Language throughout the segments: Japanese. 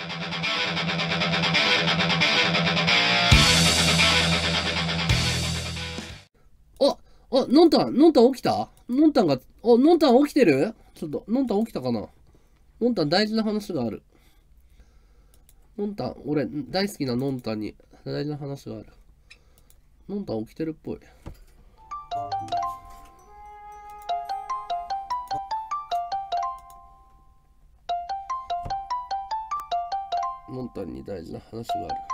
のんたん起きた？のんたんが、のんたん起きてる？ちょっと、のんたん起きたかな？のんたん大事な話がある。のんたん、俺、大好きなのんたんに大事な話がある。のんたん起きてるっぽい。のんたんに大事な話がある。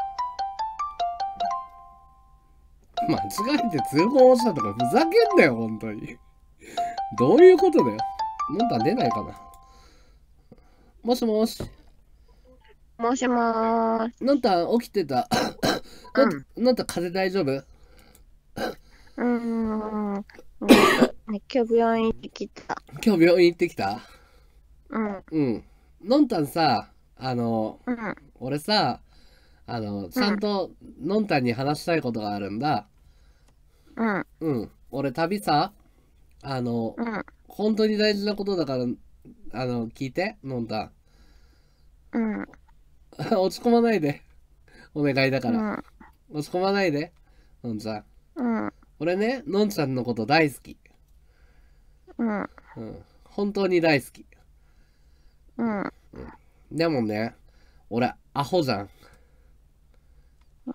間違えて通報したとかふざけんなよ、本当に。どういうことだよ。のんたん出ないかな。もしもし。 もしもーし。 のんたん起きてた。のんたん風邪大丈夫？ 今日病院行ってきた。 今日病院行ってきた？ うん。 うん。のんたんさ、 うん。 俺さ、ちゃんとのんたんに話したいことがあるんだ。 うん。 うん。俺旅さ、 うん。 本当に大事なことだから、聞いて、のんたうん。 ん。落ち込まないで。お願いだから。 うん。 落ち込まないで、のんちゃん。 うん。 俺ね、のんちゃんのこと大好き。 うん。 うん。本当に大好き。 うん。 でもね、俺、アホじゃん。 うん。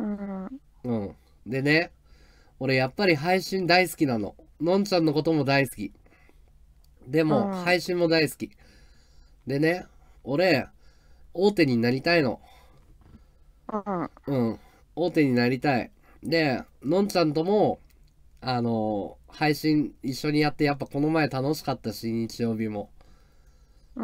うん。でね、俺やっぱり配信大好きなの。のんちゃんのことも大好き。でも、配信も大好き。でね、俺、大手になりたいの。うん。大手になりたい。で、のんちゃんとも、配信一緒にやって、やっぱこの前楽しかったし、日曜日も。うん。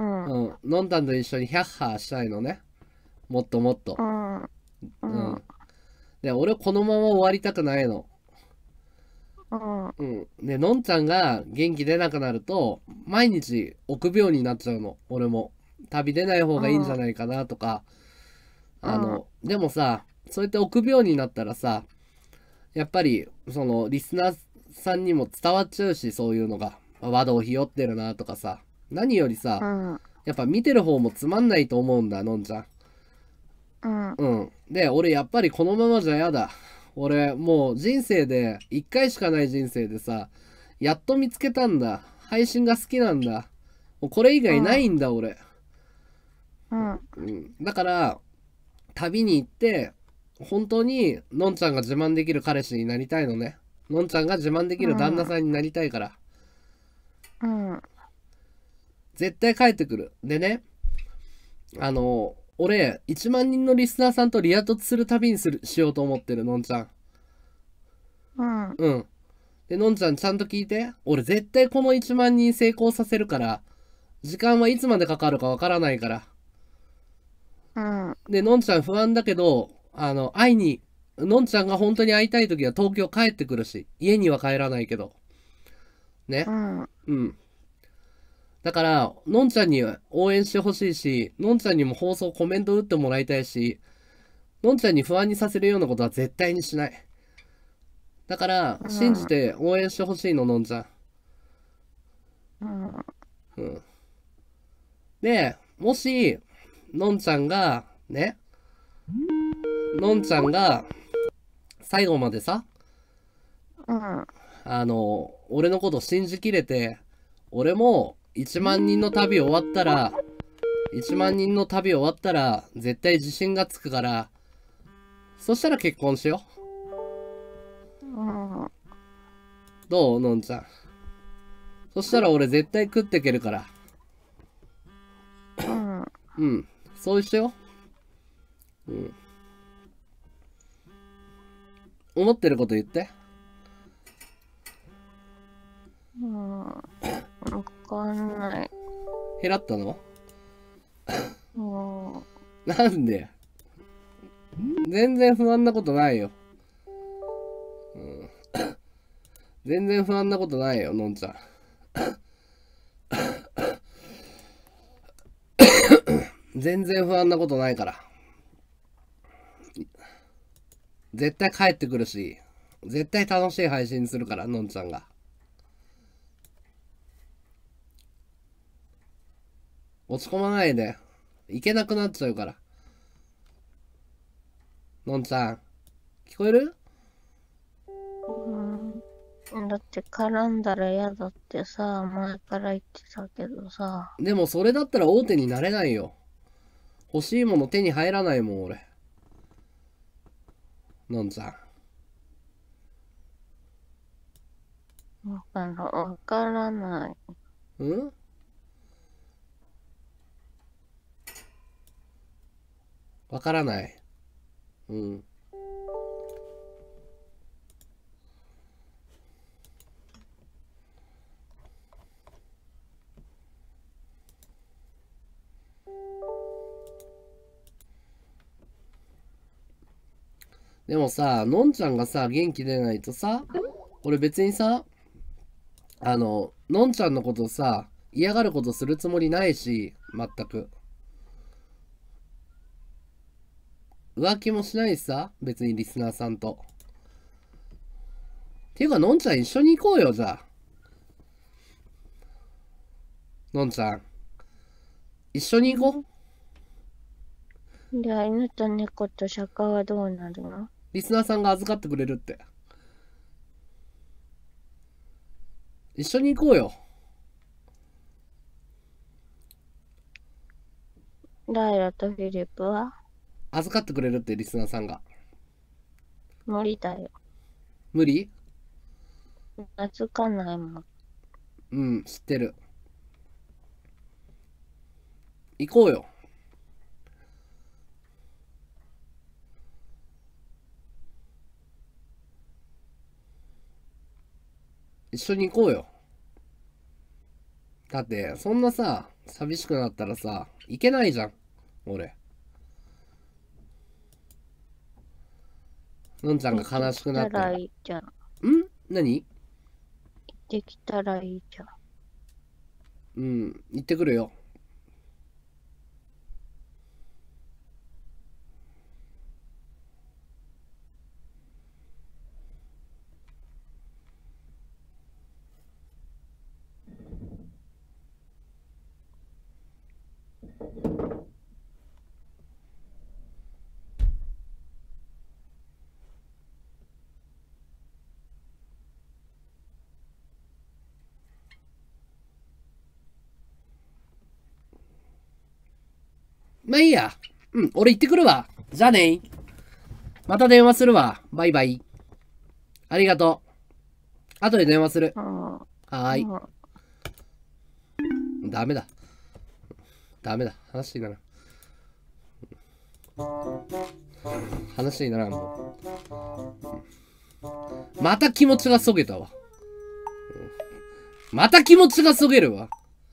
のんたんと一緒にヒャッハーしたいのね。もっともっと。うん。で、俺このまま終わりたくないの。うん。で、のんちゃんが元気出なくなると、毎日臆病になっちゃうの。俺も。旅出ない方がいいんじゃないかなとか。でもさ、そうやって臆病になったらさ、やっぱり、リスナーさんにも伝わっちゃうし、そういうのが。和道ひよってるなとかさ。何よりさ、やっぱ見てる方もつまんないと思うんだ、のんちゃん。うん。で、俺やっぱりこのままじゃやだ。俺、もう人生で、一回しかない人生でさ、やっと見つけたんだ。配信が好きなんだ。もうこれ以外ないんだ、俺。うん。だから、旅に行って、本当に、のんちゃんが自慢できる彼氏になりたいのね。のんちゃんが自慢できる旦那さんになりたいから。絶対帰ってくる。でね、俺、1万人のリスナーさんとリア突する旅にしようと思ってる、のんちゃん。うん。で、のんちゃんちゃんと聞いて。俺絶対この1万人成功させるから、時間はいつまでかかるかわからないから。で、のんちゃん不安だけど、会いに、のんちゃんが本当に会いたい時は東京帰ってくるし、家には帰らないけど。ね。うん。だから、のんちゃんに応援してほしいし、のんちゃんにも放送コメント打ってもらいたいし、のんちゃんに不安にさせるようなことは絶対にしない。だから、信じて応援してほしいの、のんちゃん。うん。で、もし、のんちゃんが、ね、のんちゃんが、最後までさ、俺のこと信じきれて、俺も1万人の旅終わったら、1万人の旅終わったら、絶対自信がつくから、そしたら結婚しよう。どうのんちゃん。そしたら俺絶対食ってけるから。うん。そうしよう。うん。思ってること言って。 わかんない。 減らったの？なんで？全然不安なことないよ。うん。全然不安なことないよ、のんちゃん。全然不安なことないから。絶対帰ってくるし、絶対楽しい配信するから、のんちゃんが。落ち込まないで。いけなくなっちゃうから。 のんちゃん。聞こえる？ だって絡んだら嫌だってさ、前から言ってたけどさ。 でもそれだったら大手になれないよ。欲しいもの手に入らないもん、俺。のんちゃん。 わからない。 うんわからない。うん。でもさ、のんちゃんがさ、元気出ないとさ、俺別にさ、のんちゃんのことさ、嫌がることするつもりないし、全く。浮気もしないしさ、別にリスナーさんと。ていうか、のんちゃん一緒に行こうよ、じゃあ。のんちゃん。一緒に行こう。 じゃあ、犬と猫と釈迦はどうなるの？ リスナーさんが預かってくれるって。一緒に行こうよ。 ライラとフィリップは？ 預かってくれるって、リスナーさんが。 無理だよ。 無理？ 預かんないもん。 うん、知ってる。行こうよ。一緒に行こうよ。だって、そんなさ、寂しくなったらさ、行けないじゃん。俺。のんちゃんが悲しくなったら。 行ってきたらいいじゃん。 何？ 行ってきたらいいじゃん。 うん、行ってくるよ。まあいいや。うん、俺行ってくるわ。じゃあね。また電話するわ。バイバイ。ありがとう。後で電話する。はーい。ダメだ。ダメだ。話にならん。話にならん。もう。また気持ちがそげたわ。また気持ちがそげるわ。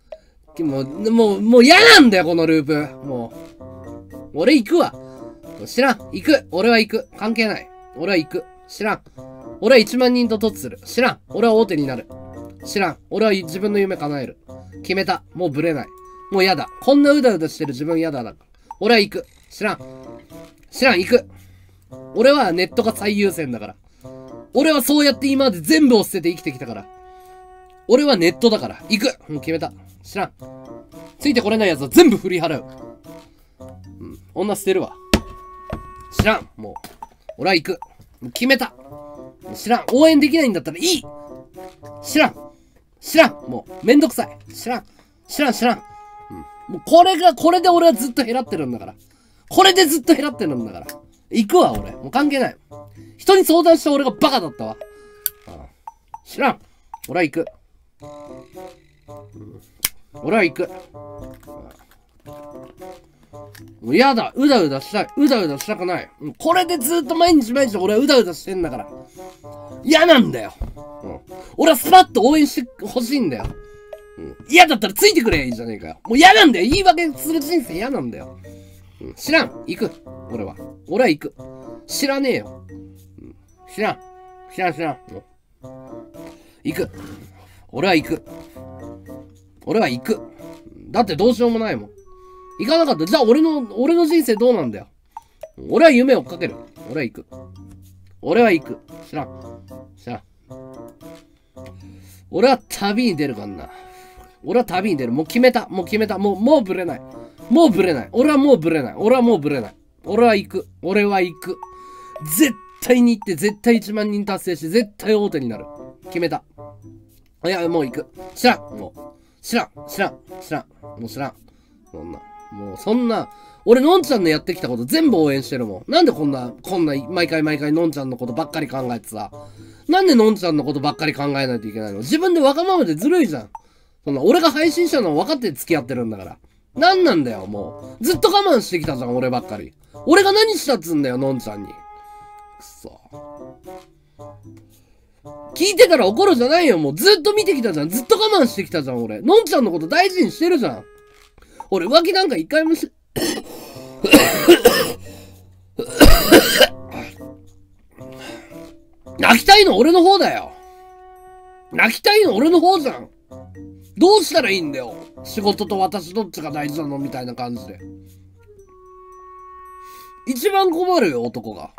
もう嫌なんだよ、このループ。もう。俺行くわ。知らん。行く。俺は行く。関係ない。俺は行く。知らん。俺は1万人と突する。知らん。俺は大手になる。知らん。俺は自分の夢叶える。決めた。もうブレない。もう嫌だ。こんなうだうだしてる自分嫌だ。俺は行く。知らん。知らん。行く。俺はネットが最優先だから。俺はそうやって今まで全部を捨てて生きてきたから。俺はネットだから。行く。もう決めた。知らん。ついてこれない奴は全部振り払う。女捨てるわ。知らん。もう。俺は行く。もう決めた。知らん。応援できないんだったらいい。知らん。知らん。もう、めんどくさい。知らん。知らん、知らん。もうこれで俺はずっと減らってるんだから。これでずっと減らってるんだから。行くわ、俺。もう関係ない。人に相談した俺がバカだったわ。知らん。俺は行く。俺は行く。もう嫌だ。うだうだしたい。うだうだしたくない。これでずっと毎日毎日俺はうだうだしてんだから。嫌なんだよ。俺はスパッと応援してほしいんだよ。嫌だったらついてくれいいじゃねえかよ。もう嫌なんだよ。言い訳する人生嫌なんだよ。知らん。行く。俺は行く。知らねえよ。知らん。知らん。行く。俺は行く。俺は行く。だってどうしようもないもん。行かなかったら、じゃあ俺の人生どうなんだよ。俺は夢を追っかける。俺は行く。俺は行く。知らん。俺は旅に出るからな。俺は旅に出る。もう決めた。もうブレない。俺はもうブレない。俺は行く。俺は行く。 絶対に行って、絶対1万人達成して、絶対大手になる。決めた。いや、もう行く。知らん。もう。知らん。もう知らん。そんな、俺、のんちゃんのやってきたこと全部応援してるもん。なんでこんな、毎回のんちゃんのことばっかり考えてさ。なんでのんちゃんのことばっかり考えないといけないの？自分でわがままでずるいじゃん。そんな、俺が配信者の分かって付き合ってるんだから。なんなんだよ、もう。ずっと我慢してきたじゃん、俺ばっかり。俺が何したっつんだよ、のんちゃんに。くそ。聞いてから怒るじゃないよ、もう。ずっと見てきたじゃん。ずっと我慢してきたじゃん、俺。のんちゃんのこと大事にしてるじゃん。俺、浮気なんか一回も泣きたいの俺の方だよ。泣きたいの俺の方じゃん。どうしたらいいんだよ。仕事と私どっちが大事なのみたいな感じで。一番困るよ、男が。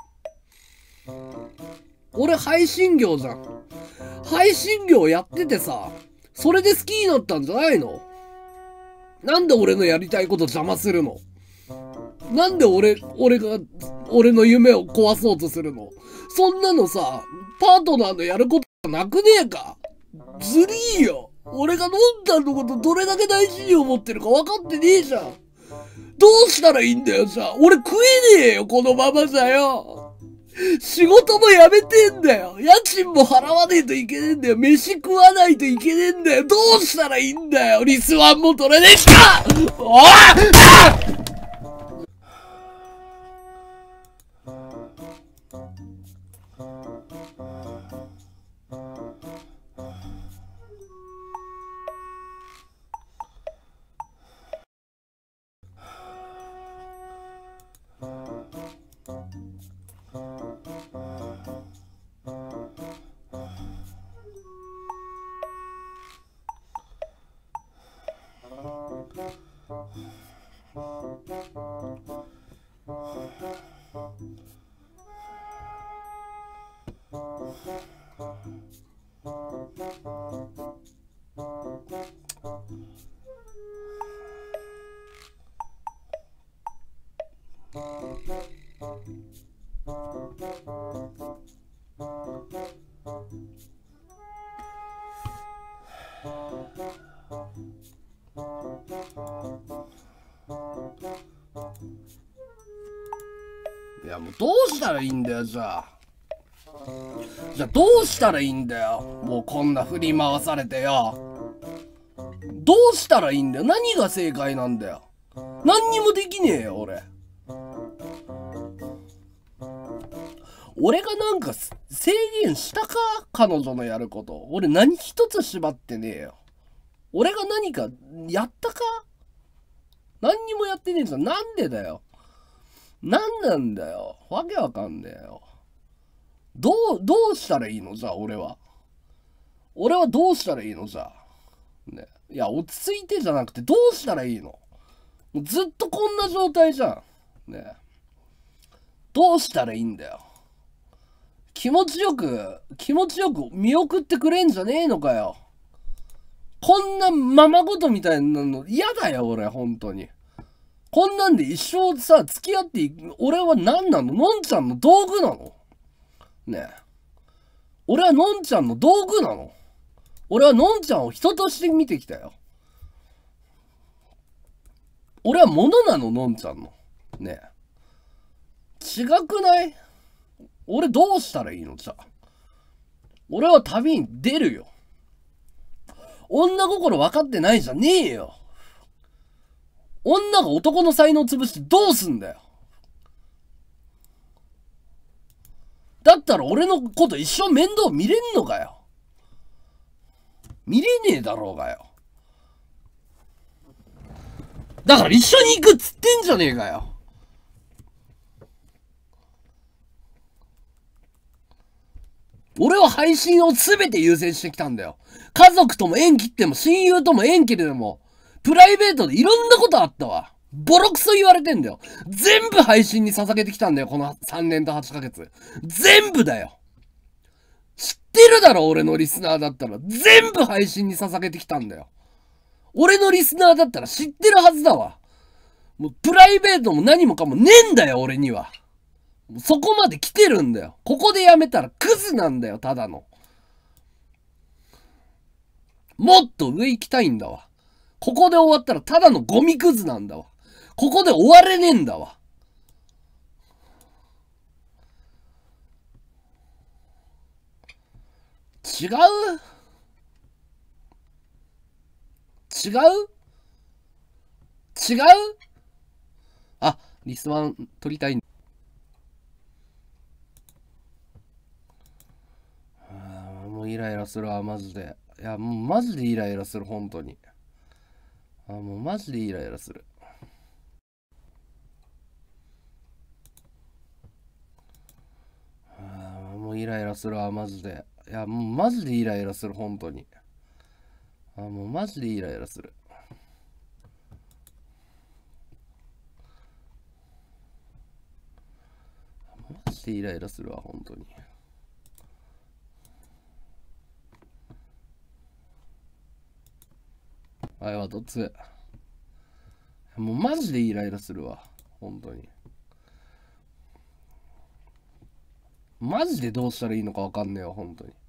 俺配信業じゃん。配信業やっててさ、それで好きになったんじゃないの？なんで俺のやりたいこと邪魔するの？なんで俺の夢を壊そうとするの？そんなのさ、パートナーのやることなくねえか？ずりーよ。俺がのんちゃんのことどれだけ大事に思ってるか分かってねえじゃん。どうしたらいいんだよ、じゃあ。俺食えねえよ、このままじゃよ。仕事も辞めてんだよ。家賃も払わねえといけねえんだよ。飯食わないといけねえんだよ。どうしたらいいんだよ。リスワンも取れねえか。おい！いや、もうどうしたらいいんだよ、じゃあ。どうしたらいいんだよ。もうこんな振り回されてよ。どうしたらいいんだよ。何が正解なんだよ。何にもできねえよ、俺。俺がなんか制限したか？彼女のやること。俺何一つ縛ってねえよ。俺が何かやったか？何にもやってねえじゃん。なんでだよ。なんなんだよ。わけわかんねえよ。どうしたらいいの？じゃあ俺はどうしたらいいの？じゃあ。ね。いや、落ち着いてじゃなくてどうしたらいいの？もうずっとこんな状態じゃん。ね。どうしたらいいんだよ。気持ちよく見送ってくれんじゃねえのかよ。こんなままごとみたいなの嫌だよ、俺、本当に。こんなんで一生さ、付き合って俺は何なの？のんちゃんの道具なの？ねえ。俺はのんちゃんの道具なの？俺はのんちゃんを人として見てきたよ。俺は物なの？のんちゃんの。ねえ。違くない？俺どうしたらいいの？じゃあ。俺は旅に出るよ。女心分かってないじゃねえよ。女が男の才能潰してどうすんだよ。だったら俺のこと一生面倒見れんのかよ。見れねえだろうがよ。だから一緒に行くっつってんじゃねえかよ。俺は配信を全て優先してきたんだよ。家族とも縁切っても親友とも縁切るでもプライベートでいろんなことあったわ。ボロクソ言われてんだよ。全部配信に捧げてきたんだよ、この3年と8ヶ月。全部だよ。知ってるだろ、俺のリスナーだったら。全部配信に捧げてきたんだよ。俺のリスナーだったら知ってるはずだわ。もうプライベートも何もかもねえんだよ、俺には。 そこまで来てるんだよ。ここでやめたらクズなんだよ、ただの。もっと上行きたいんだわ。ここで終わったらただのゴミクズなんだわ。ここで終われねえんだわ。違う違う違う。あ、リスワン取りたいんだ。もうイライラするわ、マジで。いや、もうマジでイライラする、本当に。もうマジでイライラする。もうイライラするわ、マジで。いや、もうマジでイライラする、本当に。もうマジでイライラする。マジでイライラするわ、本当に。はい、はどっつ。もうマジでイライラするわ、本当に。マジでどうしたらいいのかわかんねえわ、本当に。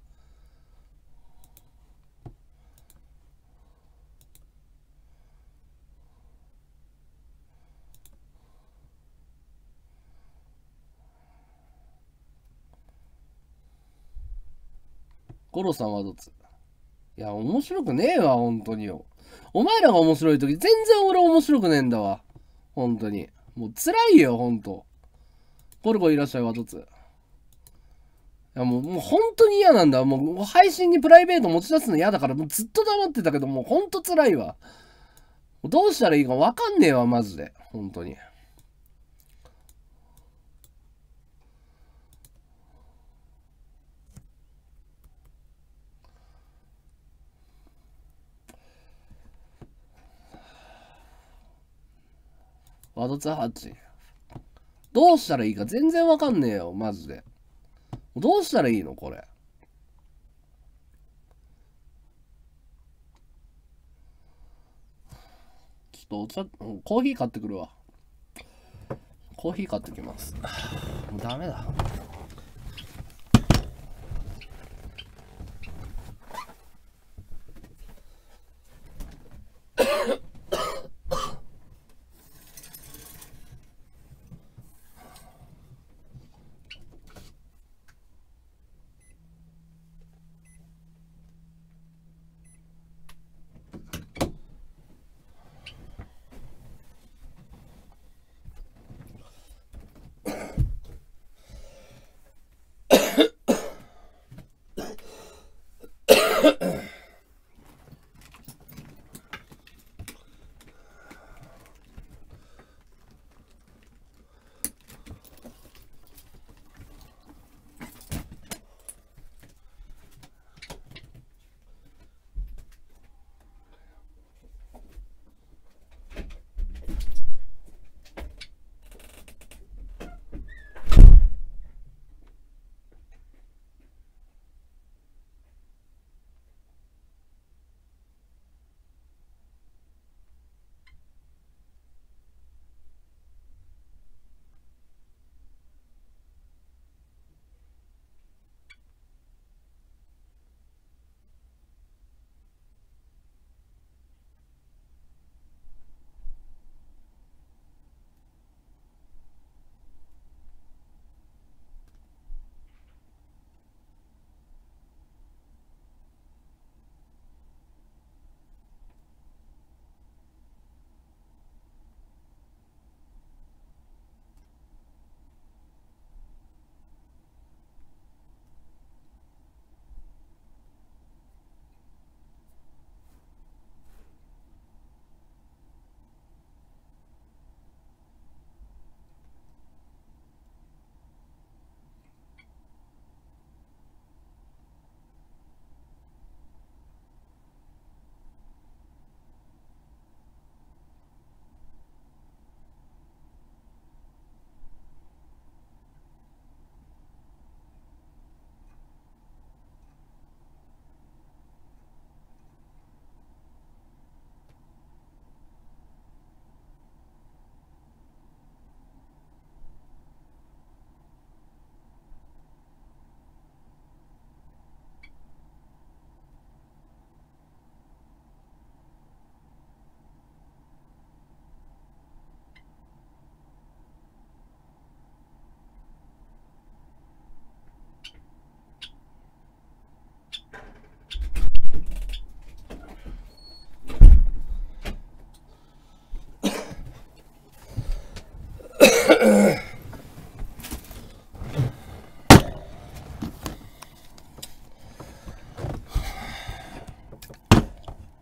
コロさんはどっつ。いや、面白くねえわ、本当によ。お前らが面白い時、全然俺面白くねえんだわ。本当に。もう辛いよ、本当。コルコいらっしゃい、わどつ。いや、もう本当に嫌なんだ。もう配信にプライベート持ち出すの嫌だから、もうずっと黙ってたけど、もう本当辛いわ。どうしたらいいかわかんねえわ、マジで。本当に。ワドツハチ。どうしたらいいか全然わかんねえよ、マジで。どうしたらいいのこれ。ちょっとコーヒー買ってくるわ。コーヒー買ってきます。もうダメだ。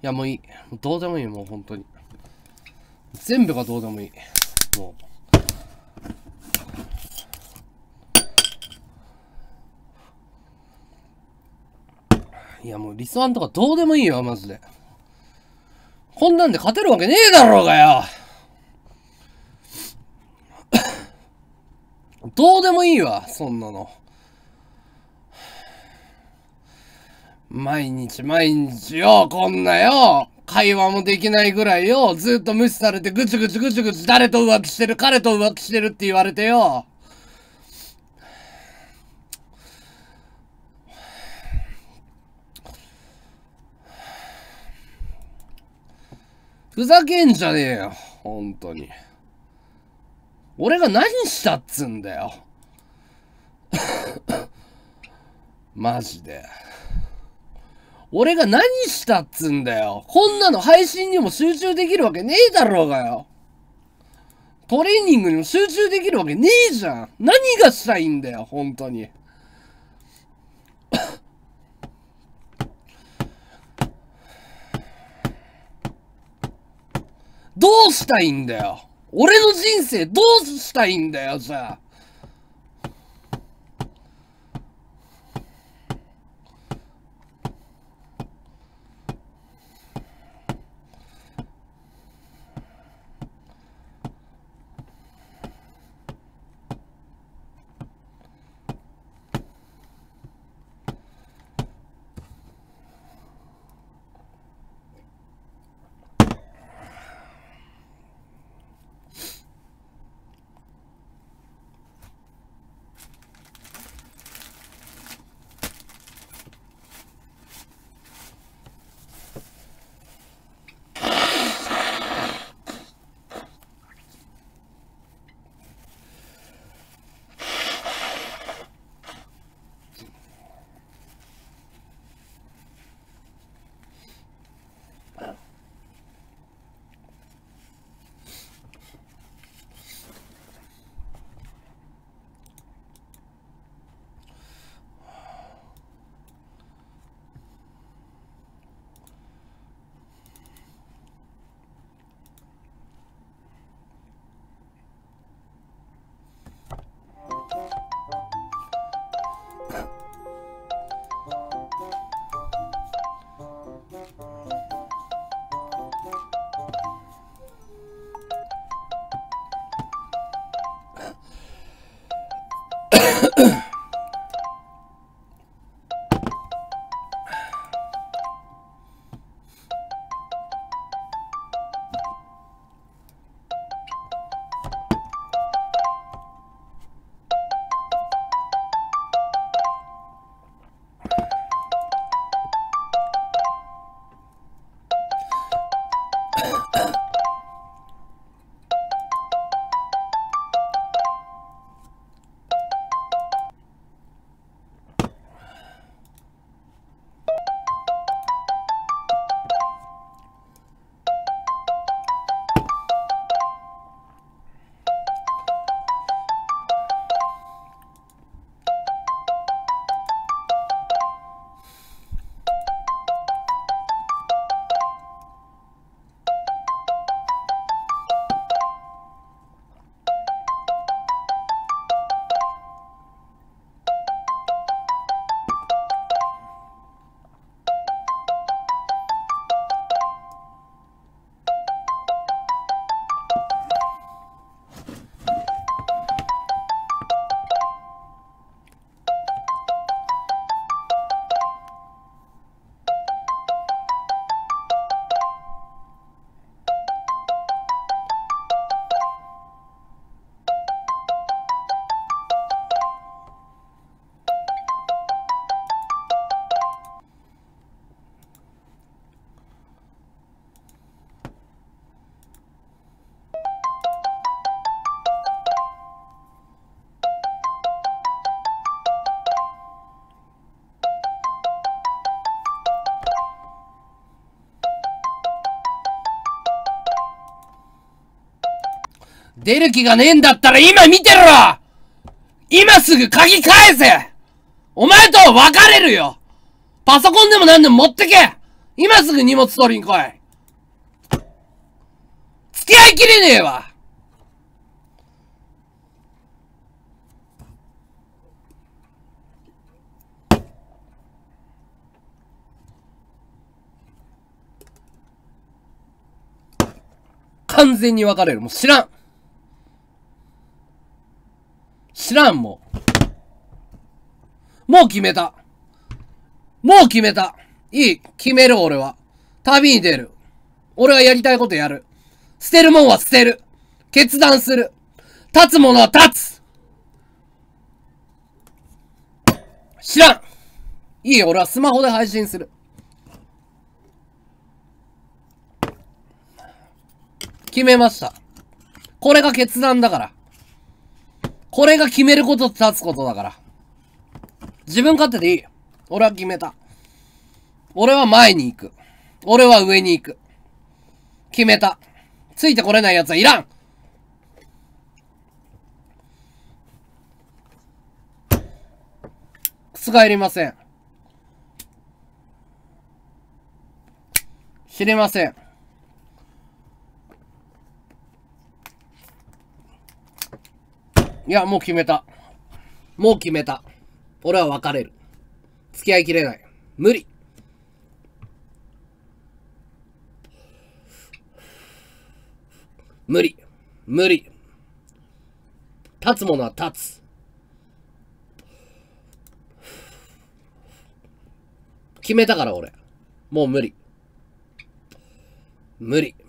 やもういい。もうどうでもいい、もう本当に。全部がどうでもいい。もう。いやもうリスワンとかどうでもいいよ、マジで。こんなんで勝てるわけねえだろうがよ。どうでもいいわ、そんなの。毎日毎日よ、こんなよ。会話もできないぐらいよ。ずっと無視されてぐちぐちぐちぐち誰と浮気してる、彼と浮気してるって言われてよ。ふざけんじゃねえよ、本当に。俺が何したっつんだよ。マジで。俺が何したっつんだよ。こんなの配信にも集中できるわけねえだろうがよ。トレーニングにも集中できるわけねえじゃん。何がしたいんだよ、本当に。どうしたいんだよ。俺の人生どうしたいんだよ、じゃあ。出る気がねえんだったら今見てろ！今すぐ鍵返せ！お前とは別れるよ！パソコンでも何でも持ってけ！ 今すぐ荷物取りに来い。付き合いきれねえわ。完全に別れる。もう知らん。知らん、もう。もう決めた。もう決めた。いい。決める、俺は。旅に出る。俺はやりたいことやる。捨てるもんは捨てる。決断する。立つものは立つ。知らん。いいよ、俺はスマホで配信する。決めました。これが決断だから。これが決めることと立つことだから。自分勝手でいい。俺は決めた。俺は前に行く。俺は上に行く。決めた。ついてこれない奴はいらん。覆りません。知りません。いや、もう決めた。もう決めた。俺は別れる。付き合いきれない。無理。無理。無理。立つものは立つ。決めたから俺。もう無理。無理。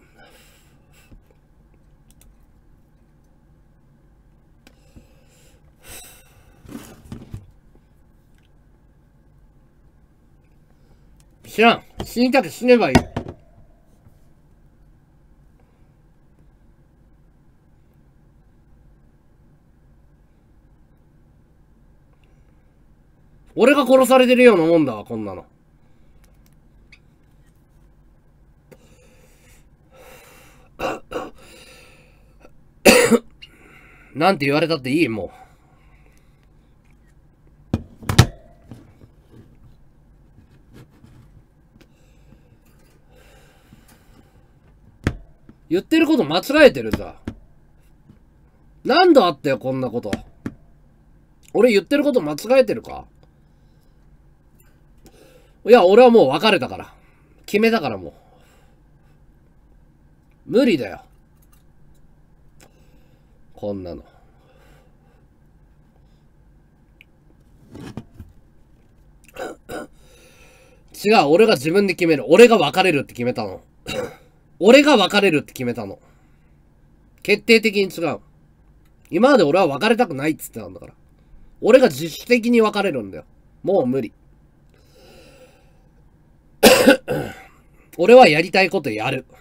知らん。死にたく死ねばいい。俺が殺されてるようなもんだわ、こんなの。なんて言われたっていい、もう。言ってること間違えてるさ。なんだあったよ、こんなこと。俺言ってること間違えてるか？いや、俺はもう別れたから。決めたからもう。無理だよ。こんなの。違う、俺が自分で決める。俺が別れるって決めたの。俺が別れるって決めたの。決定的に違う。今まで俺は別れたくないっつってたんだから。俺が自主的に別れるんだよ。もう無理。俺はやりたいことやる。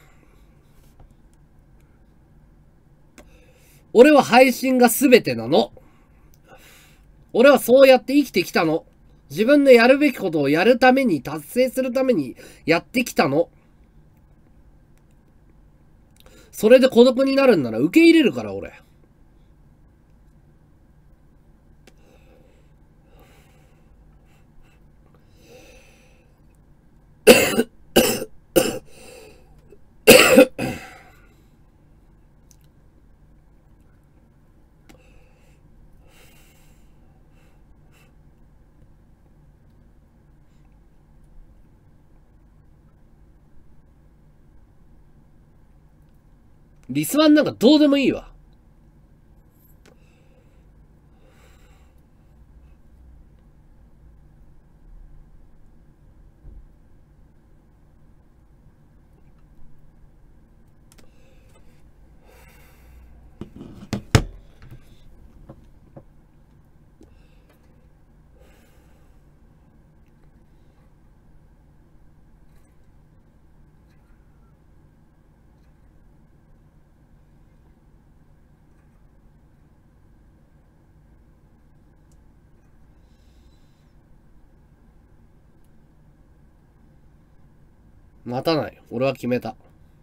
俺は配信が全てなの。俺はそうやって生きてきたの。自分のやるべきことをやるために、達成するためにやってきたの。それで孤独になるんなら受け入れるから、俺。リスワンなんかどうでもいいわ。待たない。俺は決めた。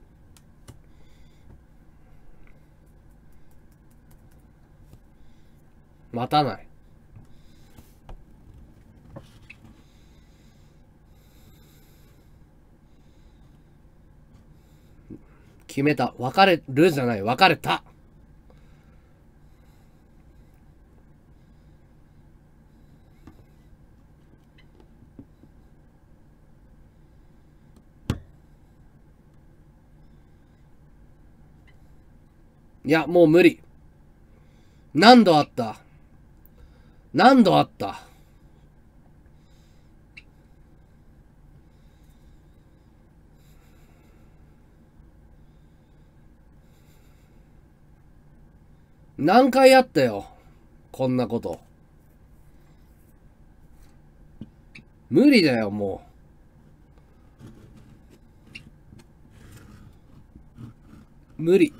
待たない。 決めた。別れるじゃない。別れた。いや、もう無理。何度あった。何度あった。何回あったよ。こんなこと。無理だよ、もう。無理。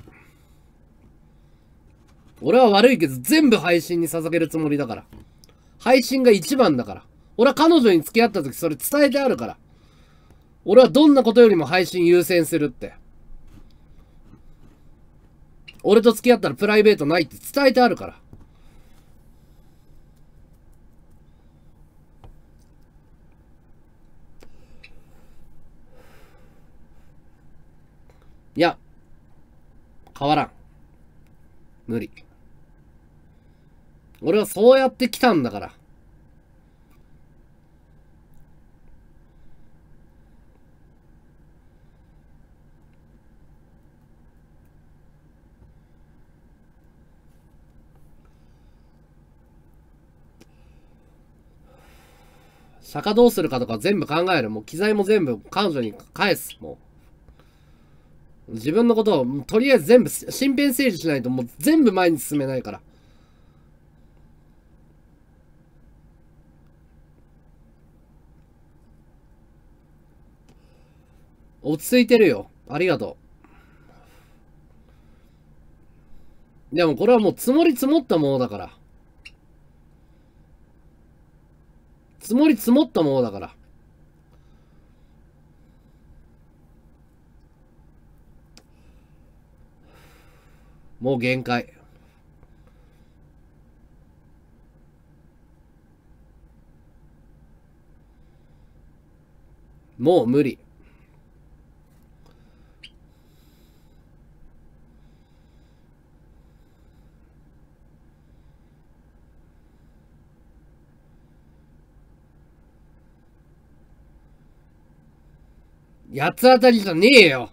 俺は悪いけど全部配信に捧げるつもりだから。配信が一番だから。俺は彼女に付き合った時それ伝えてあるから。俺はどんなことよりも配信優先するって。俺と付き合ったらプライベートないって伝えてあるから。いや、変わらん。無理。俺はそうやって来たんだから。釈迦どうするかとか全部考える。もう機材も全部彼女に返す。もう。自分のことを、とりあえず全部、身辺整理しないともう全部前に進めないから。落ち着いてるよ。ありがとう。でもこれはもう積もり積もったものだから。積もり積もったものだから。もう限界。もう無理。八つ当たりじゃねえよ。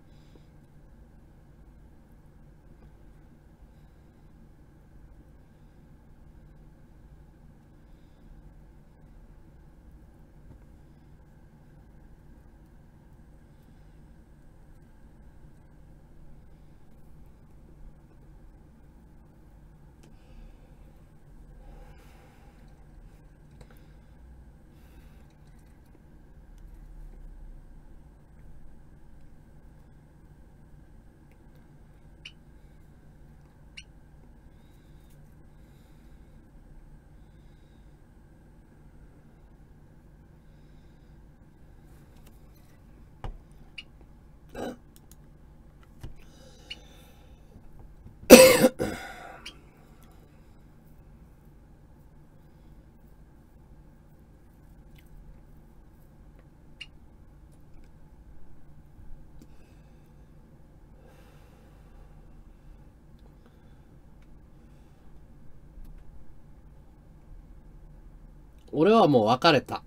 俺はもう別れた。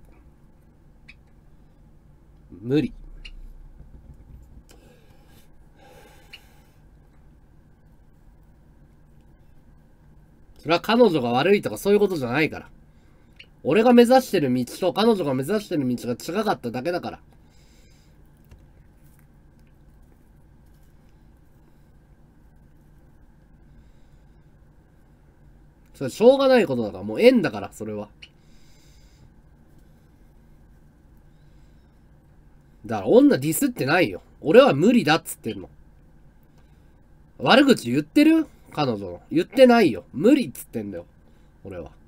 無理。それは彼女が悪いとかそういうことじゃないから。俺が目指してる道と彼女が目指してる道が違かっただけだから。それしょうがないことだから、もう縁だから、それは。だから女ディスってないよ。俺は無理だっつってんの。悪口言ってる彼女の。言ってないよ。無理っつってんだよ。俺は。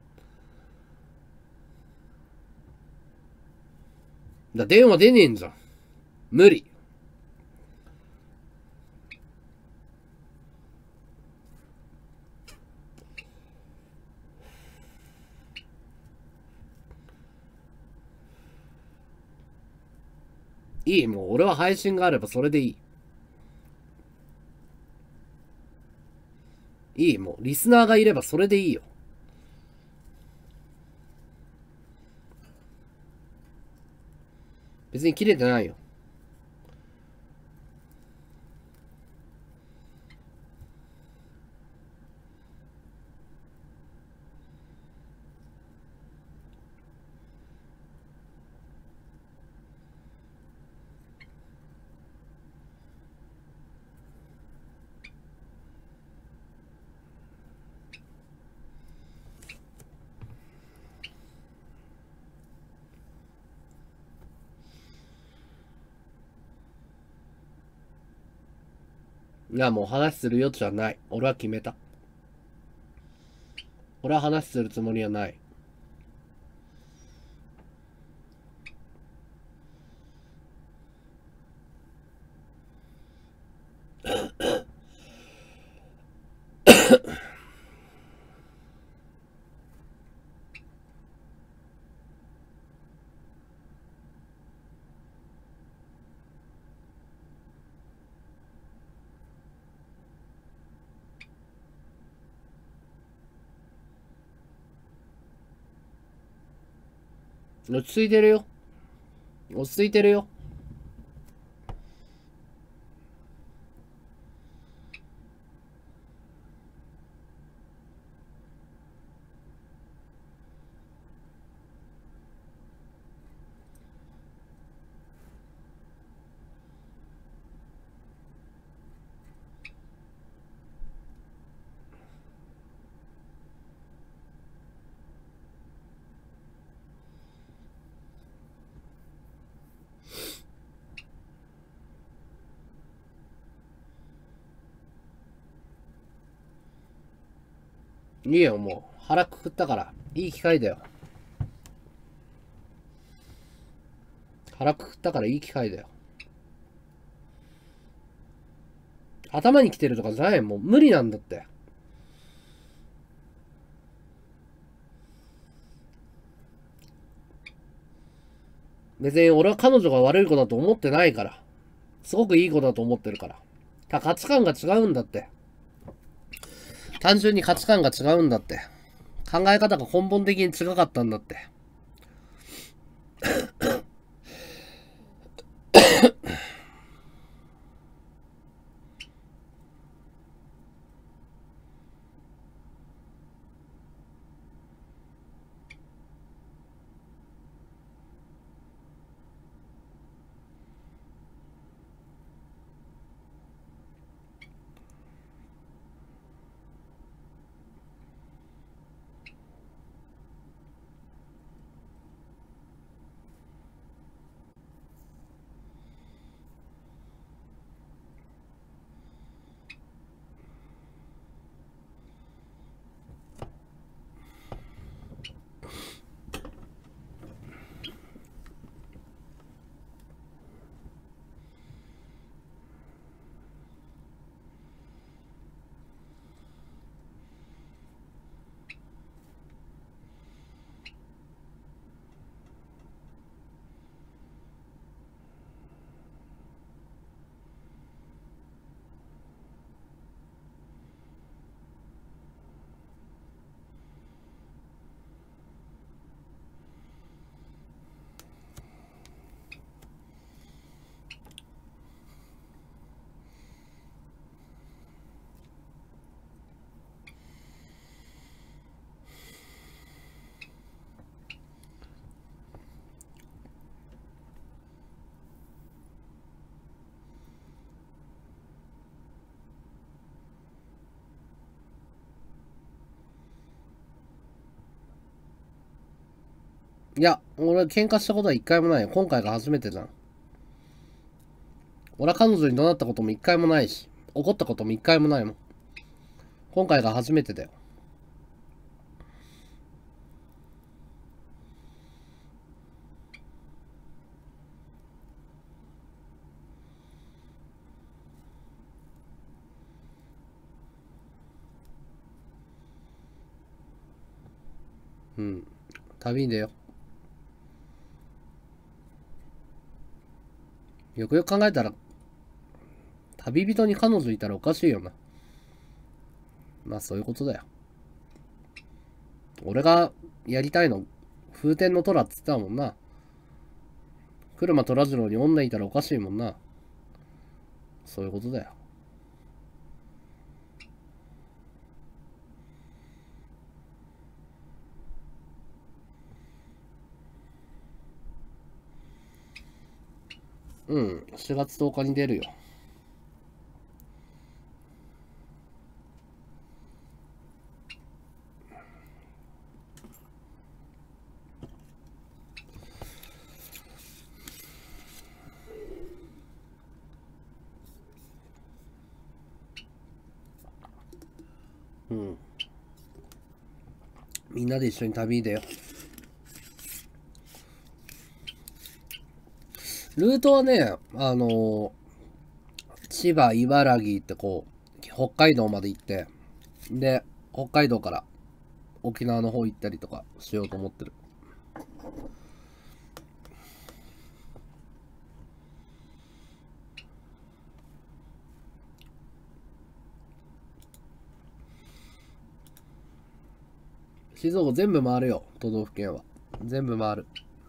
電話出ねえんじゃん。無理。いい、もう俺は配信があればそれでいい。 リスナーがいればそれでいいよ。別に切れてないよ。いや、もう話する余地はない。俺は決めた。俺は話するつもりはない。落ち着いてるよ。落ち着いてるよ。いいよ、もう。腹くくったから。いい機会だよ。腹くくったからいい機会だよ。頭に来てるとかじゃない。もう無理なんだって。別に俺は彼女が悪い子だと思ってないから。すごくいい子だと思ってるから。価値観が違うんだって。単純に価値観が違うんだって。考え方が根本的に違かったんだって。いや、俺は喧嘩したことは一回もないよ。今回が初めてじゃん。俺は彼女に怒鳴ったことも一回もないし、怒ったことも一回もないもん。今回が初めてだよ。うん。旅に出よ。よくよく考えたら、旅人に彼女いたらおかしいよな。 まあそういうことだよ。俺がやりたいの、風天の虎っつったもんな。車虎次郎に女いたらおかしいもんな。そういうことだよ。うん、4月10日に出るよ。うん。みんなで一緒に旅だよ。ルートはね、千葉、茨城ってこう、北海道まで行って、で、北海道から沖縄の方行ったりとかしようと思ってる。静岡全部回るよ、都道府県は。全部回る。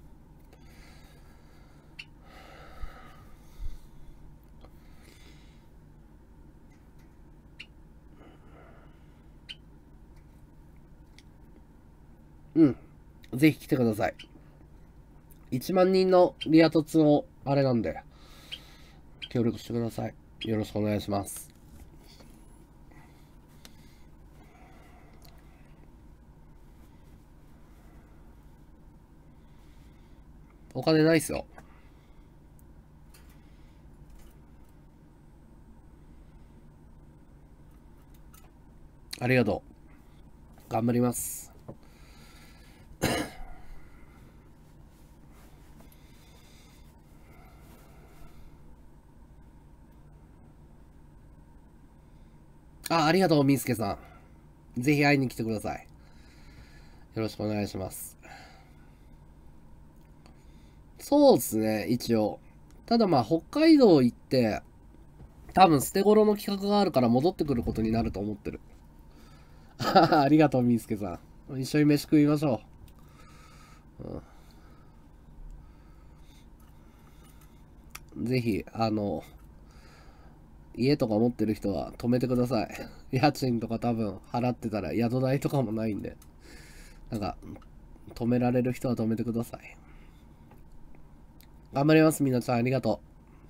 うん。ぜひ来てください。1万人のリア凸のあれなんで、協力してください。よろしくお願いします。お金ないっすよ。ありがとう。頑張ります。ありがとう、みーすけさん。ぜひ会いに来てください。よろしくお願いします。そうですね、一応。ただまあ、北海道行って、多分捨て頃の企画があるから戻ってくることになると思ってる。ありがとう、みーすけさん。一緒に飯食いましょう。ぜひ、家とか持ってる人は止めてください。家賃とか多分払ってたら宿代とかもないんで。なんか、止められる人は止めてください。頑張ります、みなちゃん。ありがと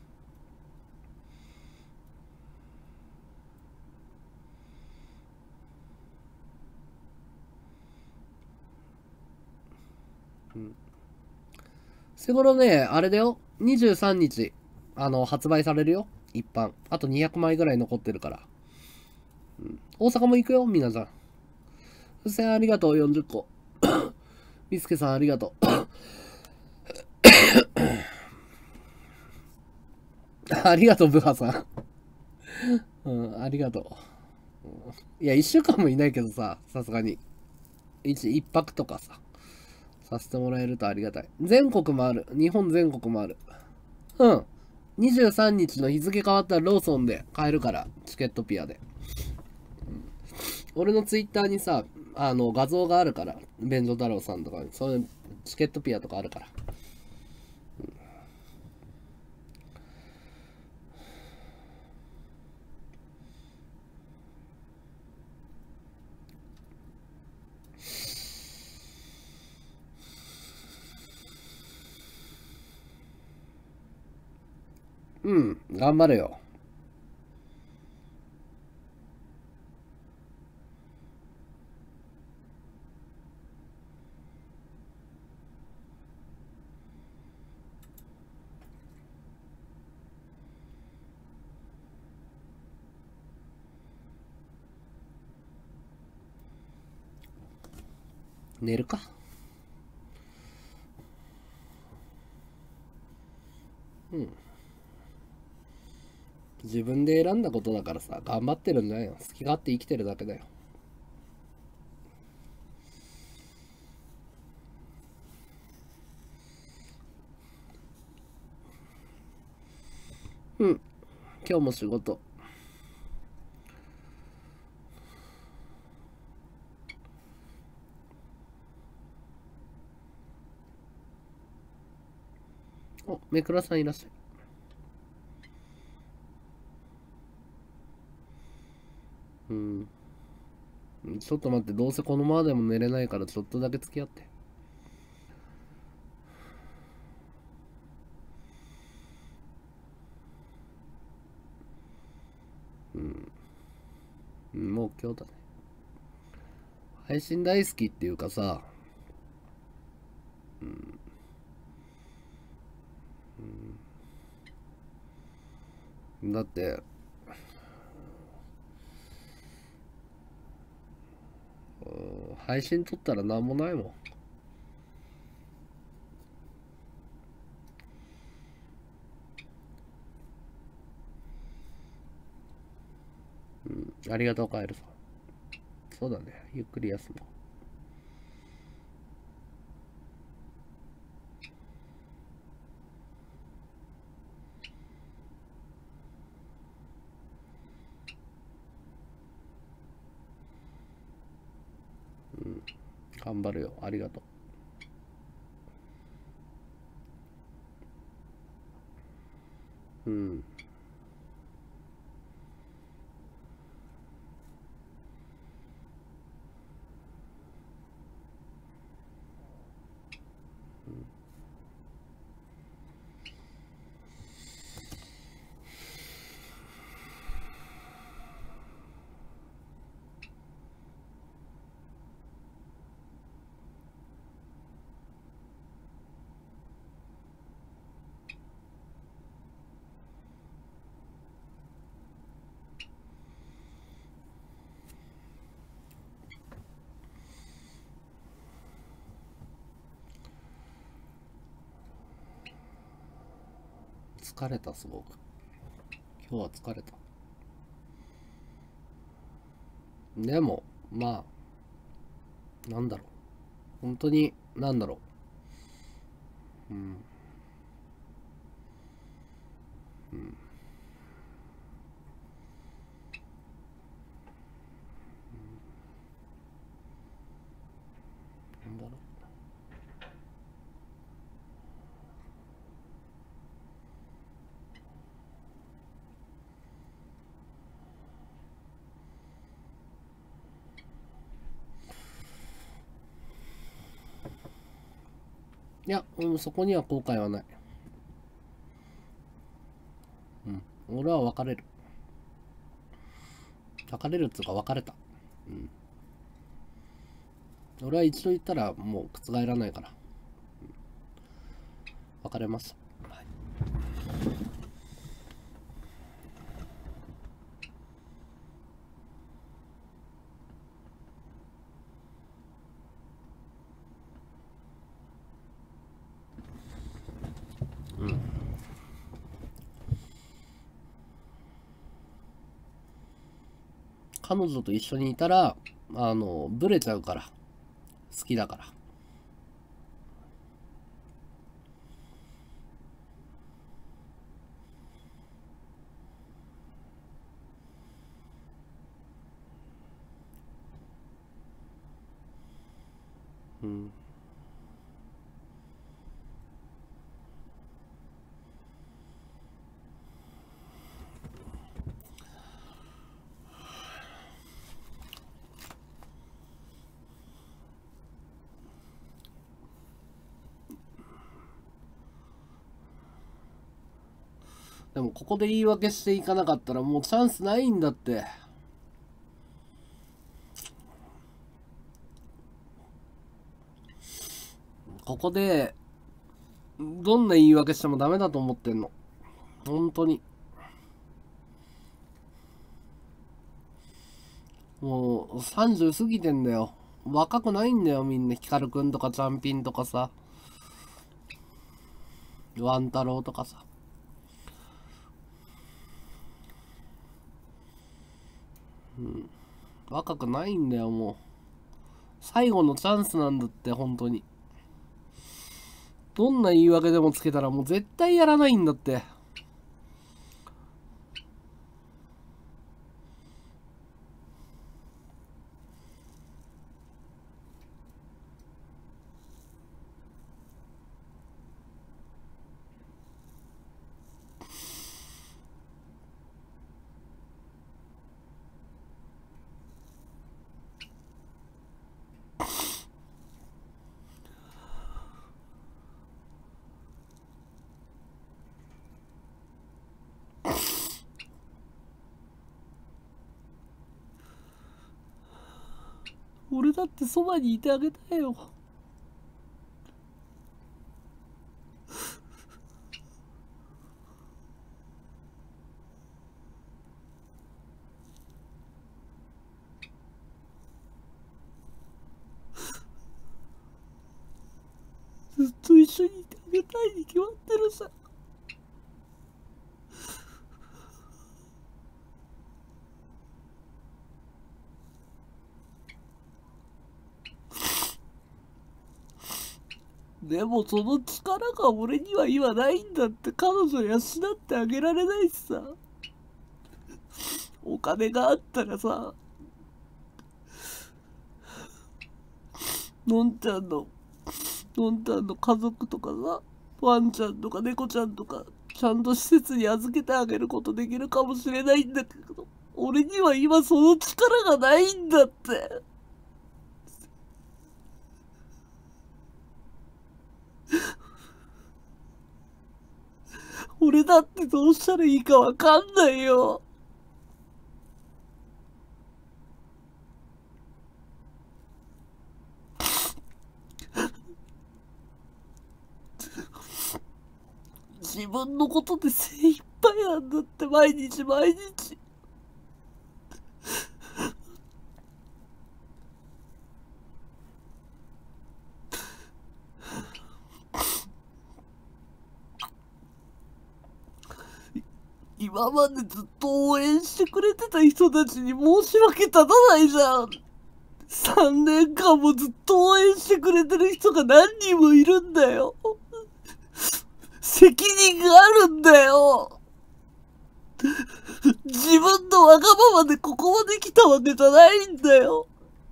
う。うん。セゴロね、あれだよ。23日、発売されるよ。一般。あと200枚ぐらい残ってるから。うん。大阪も行くよ、みなちゃん。風船ありがとう、40個。ビスケさんありがとう。ありがとう、ブハさん。うん、ありがとう。いや、1週間もいないけどさ、さすがに。一泊とかさ、させてもらえるとありがたい。全国もある。日本全国もある。うん。23日の日付変わったらローソンで買えるから、チケットピアで。俺のツイッターにさ、画像があるから、便所太郎さんとかに、そういうチケットピアとかあるから。うん、頑張れよ。寝るか。うん。自分で選んだことだからさ、頑張ってるんじゃないよ。好き勝手生きてるだけだよ。うん。今日も仕事。 お、めくらさんいらっしゃい。うん。ちょっと待って、どうせこのままでも寝れないからちょっとだけ付き合って。もう今日だね。配信大好きっていうかさ、だって、配信撮ったらなんもないもん。ありがとう、カエルさん。そうだね。ゆっくり休もう。頑張るよ。ありがとう。うん。疲れた、すごく。今日は疲れた。でも、まあ、なんだろう。本当に、なんだろう。なんだろう。いや、そこには後悔はない。俺は別れる。別れるっつうか別れた。俺は一度言ったらもう覆らないから。別れます。はい。彼女と一緒にいたら、ブレちゃうから。好きだから。うん。でもここで言い訳していかなかったらもうチャンスないんだって。ここで、どんな言い訳してもダメだと思ってんの。本当に。もう30過ぎてんだよ。若くないんだよ、みんな。ヒカルくんとかチャンピンとかさ。ワン太郎とかさ。若くないんだよ、もう。最後のチャンスなんだって、本当に。どんな言い訳でもつけたらもう絶対やらないんだって。 俺だってそばにいてあげたいよ。ずっと一緒にいてあげたいに決まってるさ。でもその力が俺には今ないんだって。彼女養ってあげられないしさ。お金があったらさ、のんちゃんの家族とかさ、ワンちゃんとか猫ちゃんとかちゃんと施設に預けてあげることできるかもしれないんだけど、俺には今その力がないんだって。俺だってどうしたらいいかわかんないよ。自分のことで精一杯なんだって、毎日毎日。今までずっと応援してくれてた人たちに申し訳立たないじゃん。3年間もずっと応援してくれてる人が何人もいるんだよ。責任があるんだよ。自分のわがままでここまで来たわけじゃないんだよ。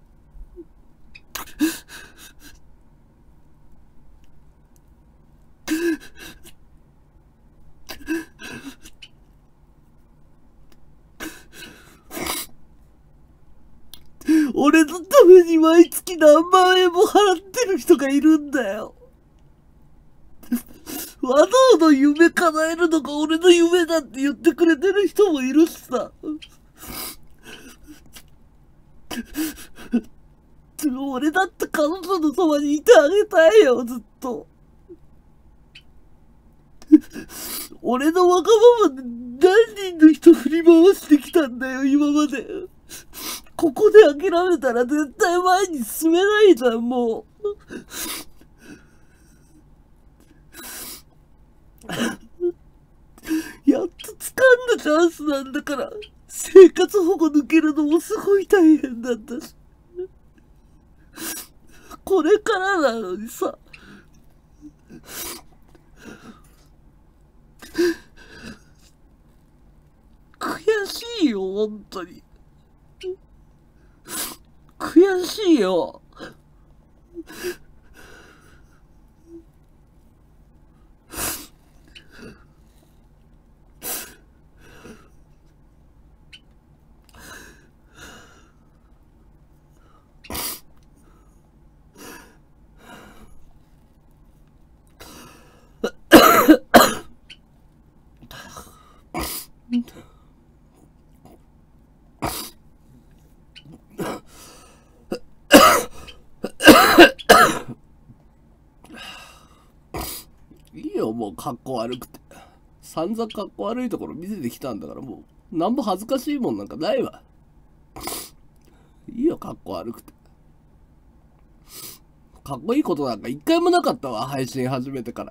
俺のために毎月何万円も払ってる人がいるんだよ。和道の夢叶えるのが俺の夢だって言ってくれてる人もいるしさ。俺だって彼女のそばにいてあげたいよ、ずっと。俺のわがままで何人の人振り回してきたんだよ、今まで。ここで諦めたら絶対前に進めないじゃん、もう。やっと掴んだチャンスなんだから、生活保護抜けるのもすごい大変だったし。これからなのにさ。悔しいよ、本当に。悔しいよ。いいよ、もう格好悪くて。散々格好悪いところ見せてきたんだから、もうなんも恥ずかしいもんなんかないわ。いいよ、格好悪くて。かっこいいことなんか一回もなかったわ、配信始めてから。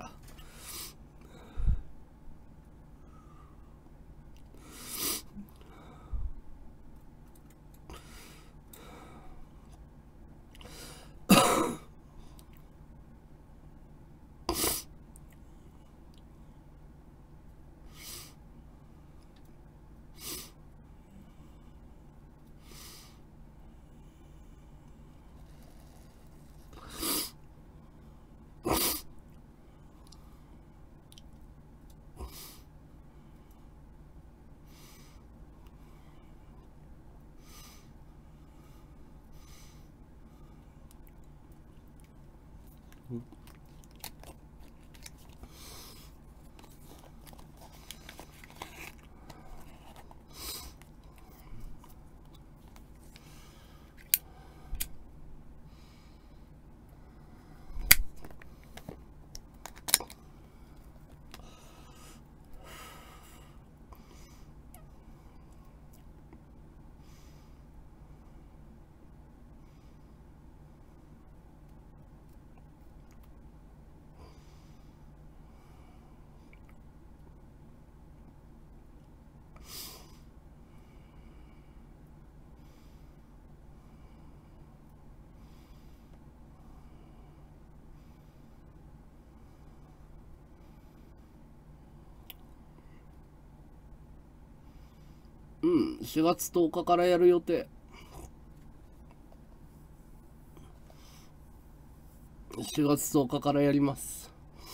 4月10日からやる予定。4月10日からやります。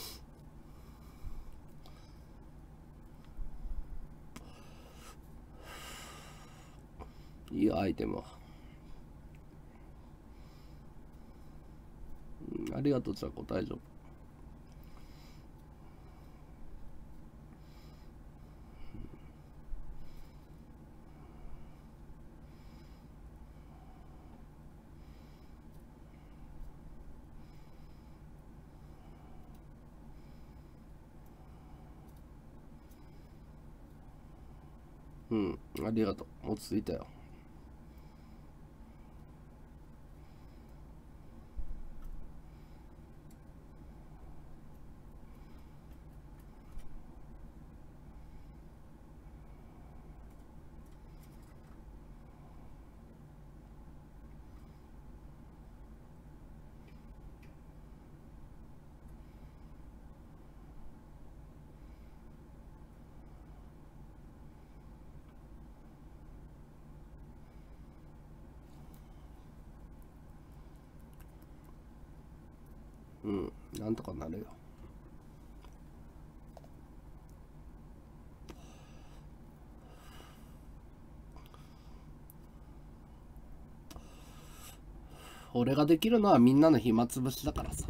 いいアイテムは。ありがとう、ちゃんこ、大丈夫。うん、ありがとう。落ち着いたよ。うん、なんとかなるよ。俺ができるのはみんなの暇つぶしだからさ。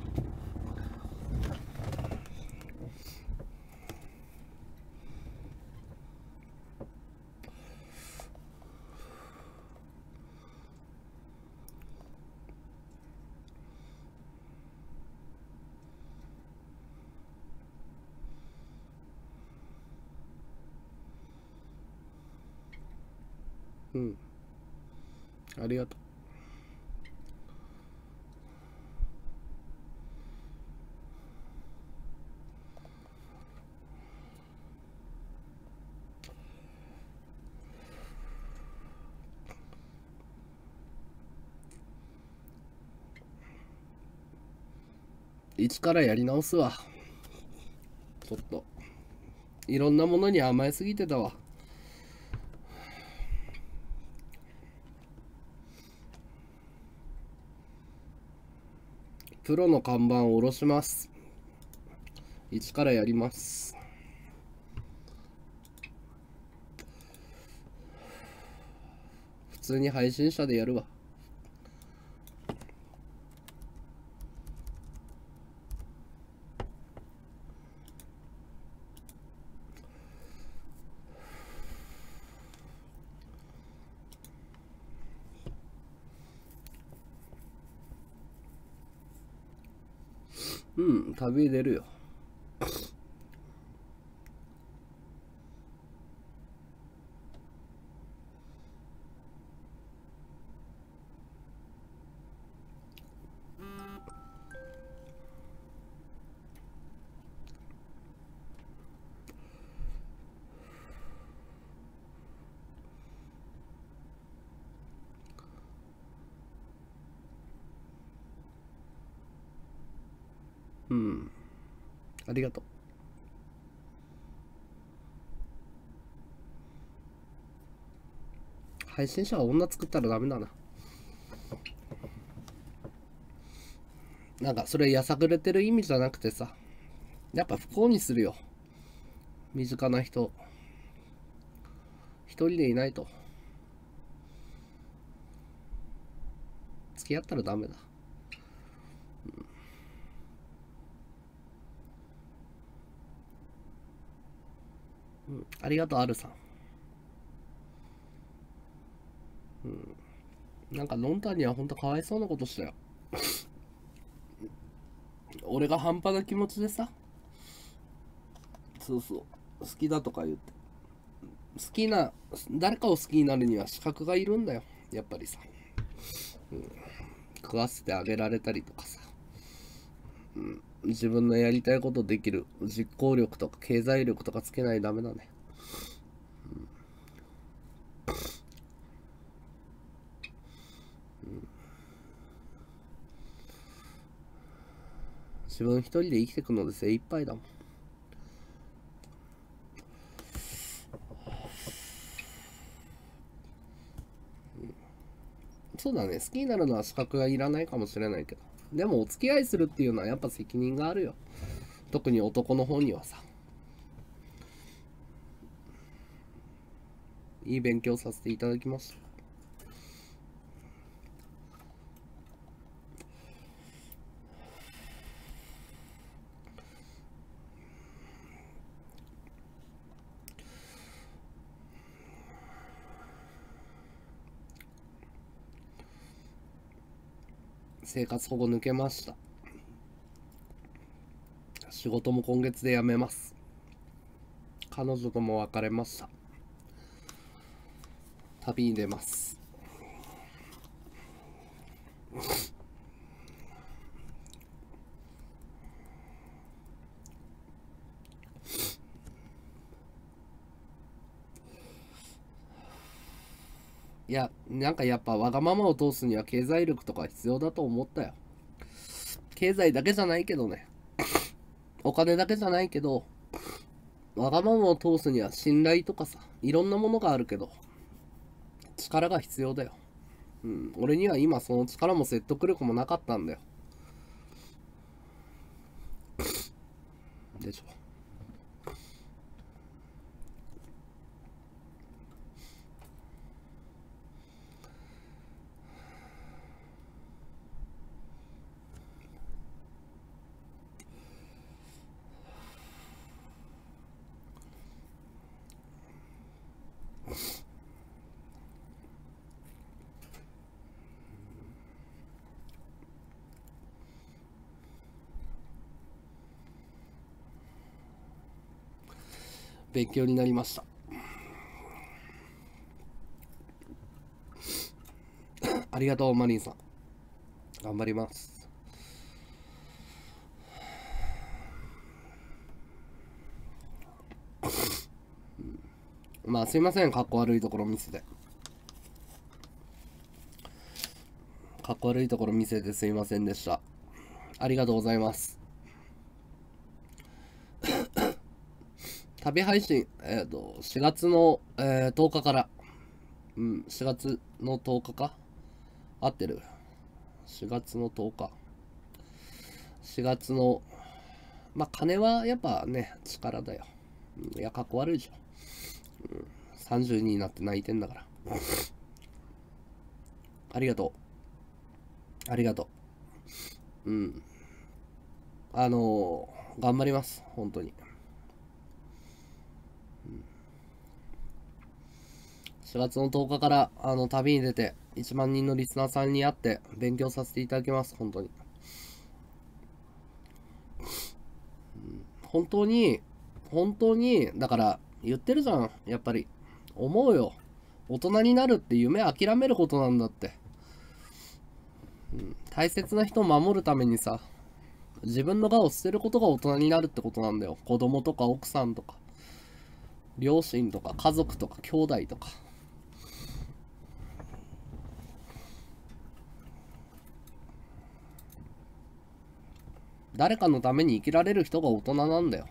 うん、ありがとう。一からやり直すわ。ちょっといろんなものに甘えすぎてたわ。プロの看板を下ろします。一からやります。普通に配信者でやるわ。うん、旅出るよ。うん、ありがとう。配信者は女作ったらダメだな。なんかそれやさぐれてる意味じゃなくてさ、やっぱ不幸にするよ。身近な人一人でいないと。付き合ったらダメだ。うん、ありがとう、アルさん。なんかノンタンにはほんとかわいそうなことしたよ。俺が半端な気持ちでさ、そうそう、好きだとか言って、好きな誰かを好きになるには資格がいるんだよ、やっぱりさ。食わせてあげられたりとかさ、自分のやりたいことできる実行力とか経済力とかつけないとダメだね。自分一人で生きていくので精一杯だもん。 そうだね、好きになるのは資格がいらないかもしれないけど、でもお付き合いするっていうのはやっぱ責任があるよ。特に男の方にはさ。いい勉強させていただきました。生活保護抜けました。仕事も今月で辞めます。彼女とも別れました。旅に出ます。いや、なんかやっぱわがままを通すには経済力とか必要だと思ったよ。経済だけじゃないけどね。お金だけじゃないけど、わがままを通すには信頼とかさ、いろんなものがあるけど、力が必要だよ。うん、俺には今その力も説得力もなかったんだよ。でしょ。勉強になりました。ありがとう、マリンさん。頑張ります。まあすいません、かっこ悪いところ見せて。かっこ悪いところ見せてすいませんでした。ありがとうございます。旅配信、4月の、10日から、4月の10日か合ってる ?4 月の10日。4月の、まあ、金はやっぱね、力だよ。いや、かっこ悪いでしょ。32になって泣いてんだから。ありがとう。ありがとう。頑張ります。本当に。4月の10日から、旅に出て、1万人のリスナーさんに会って、勉強させていただきます。本当に。本当に、だから言ってるじゃん。やっぱり。思うよ。大人になるって夢諦めることなんだって。大切な人を守るためにさ、自分の我を捨てることが大人になるってことなんだよ。子供とか奥さんとか、両親とか家族とか兄弟とか。誰かのために生きられる人が大人なんだよ。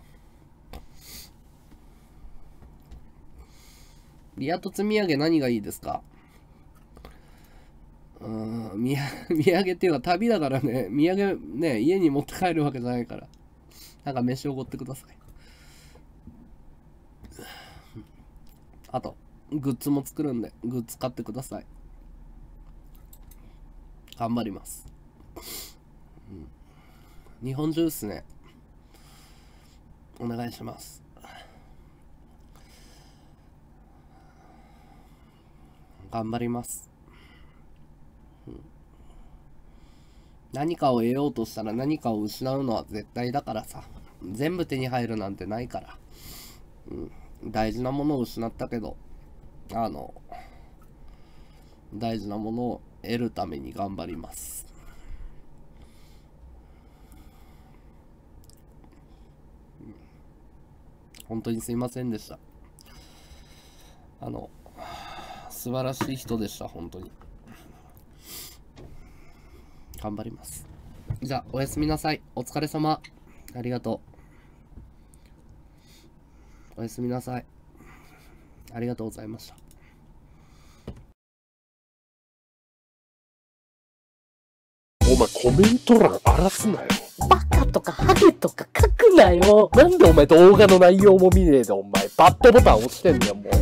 リアと積み上げ何がいいですか？土産っていうか旅だからね、土産ね、家に持って帰るわけじゃないから。なんか飯おごってください。あと、グッズも作るんで、グッズ買ってください。頑張ります。日本中っすね。お願いします。頑張ります。何かを得ようとしたら何かを失うのは絶対だからさ。全部手に入るなんてないから。大事なものを失ったけど、大事なものを得るために頑張ります。本当にすいませんでした。素晴らしい人でした、本当に。頑張ります。じゃあ、おやすみなさい。お疲れ様。ありがとう。おやすみなさい。ありがとうございました。 前コメント欄荒らすなよ。 バカとかハゲとか書くなよ。 なんでお前動画の内容も見ねえでお前バッドボタン押してんだよもう。